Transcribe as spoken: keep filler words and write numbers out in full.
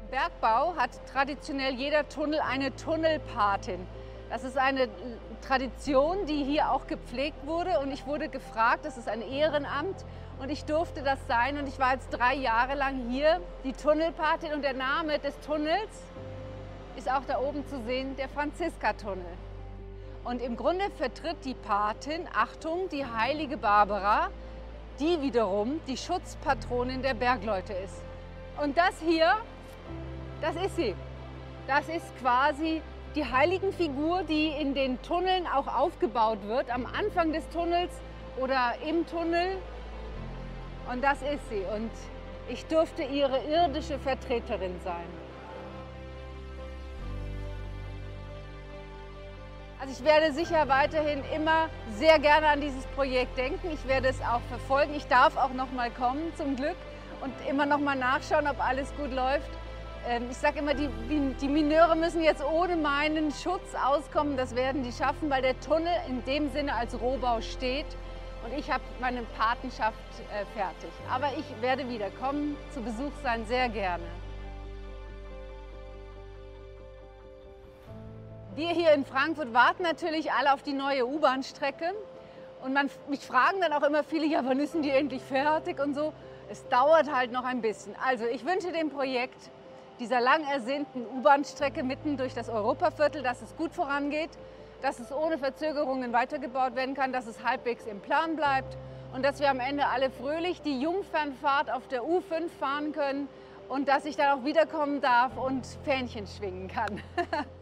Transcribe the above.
Bergbau hat traditionell jeder Tunnel eine Tunnelpatin. Das ist eine Tradition, die hier auch gepflegt wurde, und ich wurde gefragt, das ist ein Ehrenamt und ich durfte das sein, und ich war jetzt drei Jahre lang hier, die Tunnelpatin, und der Name des Tunnels ist auch da oben zu sehen, der Franziska-Tunnel. Und im Grunde vertritt die Patin, Achtung, die heilige Barbara, die wiederum die Schutzpatronin der Bergleute ist. Und das hier, das ist sie. Das ist quasi die Heiligenfigur, die in den Tunneln auch aufgebaut wird, am Anfang des Tunnels oder im Tunnel. Und das ist sie. Und ich durfte ihre irdische Vertreterin sein. Also ich werde sicher weiterhin immer sehr gerne an dieses Projekt denken. Ich werde es auch verfolgen. Ich darf auch noch mal kommen, zum Glück, und immer noch mal nachschauen, ob alles gut läuft. Ich sage immer, die, die Mineure müssen jetzt ohne meinen Schutz auskommen. Das werden die schaffen, weil der Tunnel in dem Sinne als Rohbau steht. Und ich habe meine Patenschaft äh, fertig. Aber ich werde wieder kommen, zu Besuch sein, sehr gerne. Wir hier in Frankfurt warten natürlich alle auf die neue U-Bahn-Strecke. Und man, mich fragen dann auch immer viele, ja, wann ist denn die endlich fertig und so. Es dauert halt noch ein bisschen. Also ich wünsche dem Projekt, dieser lang ersehnten U-Bahn-Strecke mitten durch das Europaviertel, dass es gut vorangeht, dass es ohne Verzögerungen weitergebaut werden kann, dass es halbwegs im Plan bleibt und dass wir am Ende alle fröhlich die Jungfernfahrt auf der U fünf fahren können und dass ich dann auch wiederkommen darf und Fähnchen schwingen kann.